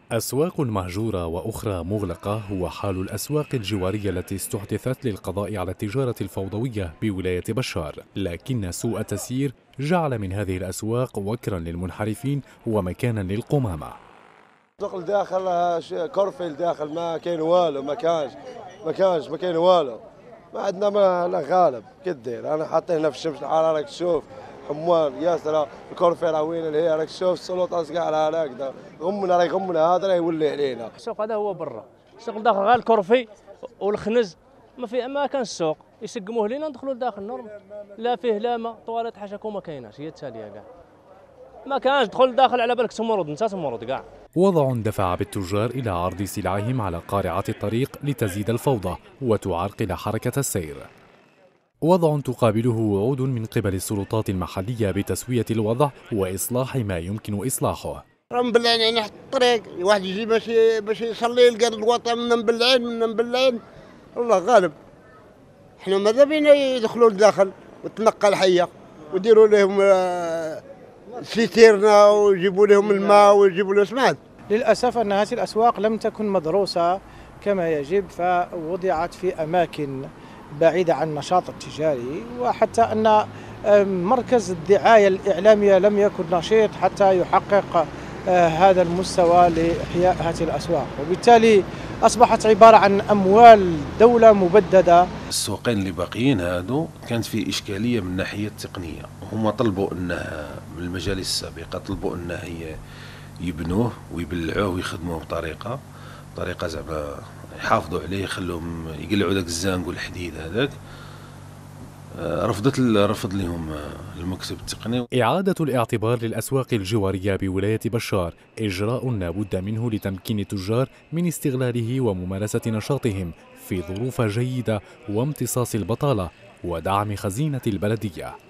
أسواق مهجورة وأخرى مغلقة هو حال الأسواق الجوارية التي استحدثت للقضاء على التجارة الفوضوية بولاية بشار، لكن سوء التسيير جعل من هذه الأسواق وكرا للمنحرفين ومكانا للقمامة. سوق الداخل كرفي الداخل ما كاين والو، ما كاين والو، ما عندنا ما غالب كدير. انا حاطين هنا في الشمس الحراره راك تشوف حموان ياسر، الكرفي راه وين هي راك تشوف السلطات كاع على هكذا غمنا هذا راه يولي علينا. السوق هذا هو برا، السوق الداخل غير الكرفي والخنز، ما كان السوق يسقموه لينا ندخلوا لداخل نورمال، لا فيه لا ما طواليت حاشاكم ما كايناش، هي التاليه كاع ما كانش دخل داخل على بالك تمرض انت تمرض كاع. وضع دفع بالتجار إلى عرض سلعهم على قارعة الطريق لتزيد الفوضى وتعرقل حركة السير. وضع تقابله وعود من قبل السلطات المحلية بتسوية الوضع وإصلاح ما يمكن إصلاحه. راهم مبلعين نحت الطريق، واحد يجي باش يصلي يلقى الوطن من مبلعين الله غالب. احنا ماذا بينا يدخلوا لداخل وتنقى الحيه ويديروا لهم سيتيرنا ويجيبوا لهم الماء ويجيبوا له سماد. للأسف أن هذه الأسواق لم تكن مدروسة كما يجب، فوضعت في أماكن بعيدة عن النشاط التجاري، وحتى أن مركز الدعاية الإعلامية لم يكن نشيط حتى يحقق هذا المستوى لإحياء هذه الأسواق، وبالتالي أصبحت عبارة عن أموال دولة مبددة. السوقين اللي باقيين هادو كانت فيه إشكالية من الناحية التقنية، هما طلبوا أنه من المجالس السابقة طلبوا أنه يبنوه ويبلعوه ويخدموه بطريقة زعما يحافظوا عليه، يخلوهم يقلعوا ذاك الزانق والحديد هذاك. رفض لهم المكتب التقني. إعادة الاعتبار للأسواق الجوارية بولاية بشار إجراء لا بد منه لتمكين التجار من استغلاله وممارسة نشاطهم في ظروف جيدة وامتصاص البطالة ودعم خزينة البلدية.